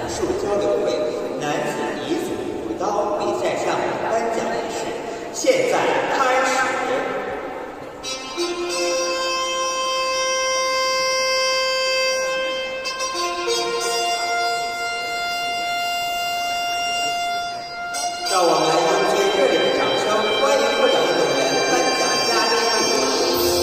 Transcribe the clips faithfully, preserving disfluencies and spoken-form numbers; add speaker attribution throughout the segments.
Speaker 1: 武术交流会男子彝族舞刀比赛项目颁奖仪式现在开始。让我们用最热烈的掌声欢迎获奖运动员颁奖嘉宾入场。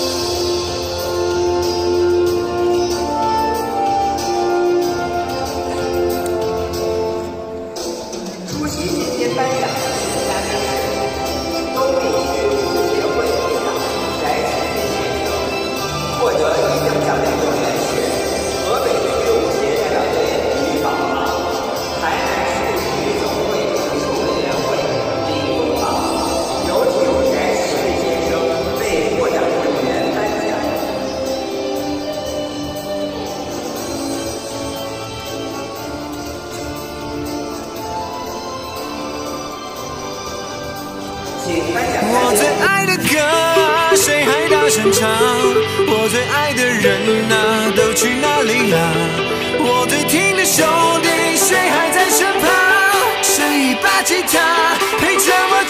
Speaker 1: 出席今天颁奖的嘉宾是东北区武术协会会长翟启斌先生，获得一等奖的运动员是河北区武协代表队于宝航，台南市体育总会武术委员会李东宝，有请翟启斌先生为获奖运动员颁奖。
Speaker 2: 我最爱的歌，谁还大声唱？我最爱的人啊，都去哪里了？我最听的兄弟，谁还在身旁？谁一把吉他陪着我？